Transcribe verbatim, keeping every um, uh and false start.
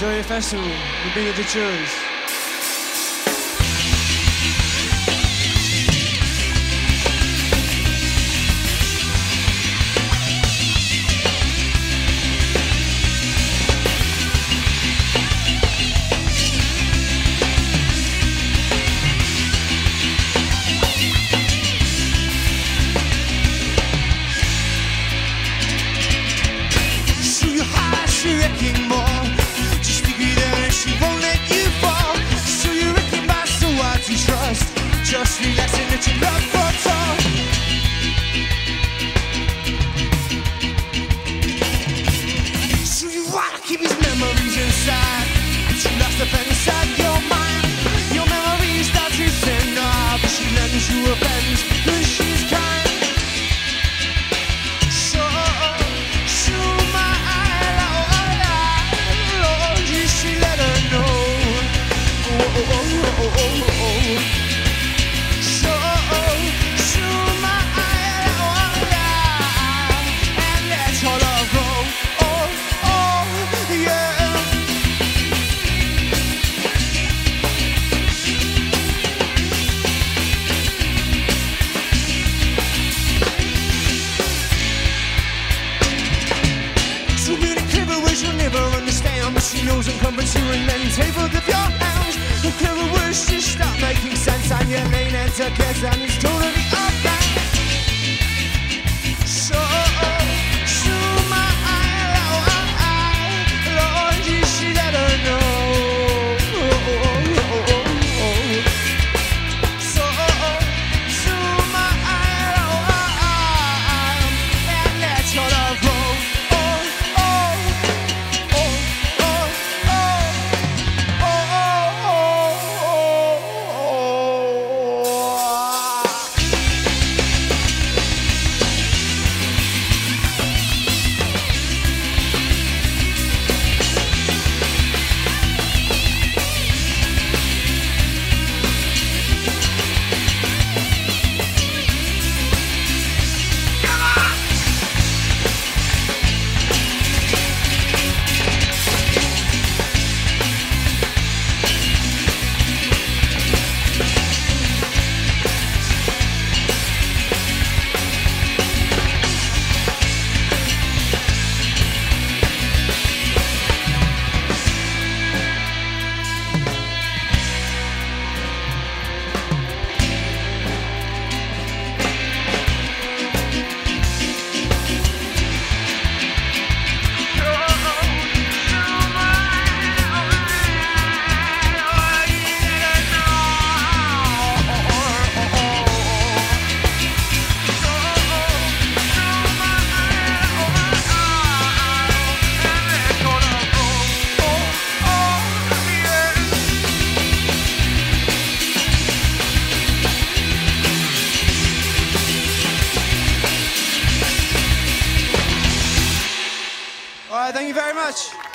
enjoy your festival and be with the tourists. She wrecking more. Just stick it there and she won't let you fall. So you're wrecking by so hard to trust. Just relax and let your love fall tall. So you wanna keep his memories inside, but you lost the pen inside your mind. Your memories start to send off, but she lends you a bend, cause she's kind. You'll never understand, but she knows and comforts you and then tabled up your hands. The clever words just start making sense, and you're laying it together and it's totally off balance. So, so my Lord, you should let her know. So, so my and let's hold our road. All right, thank you very much.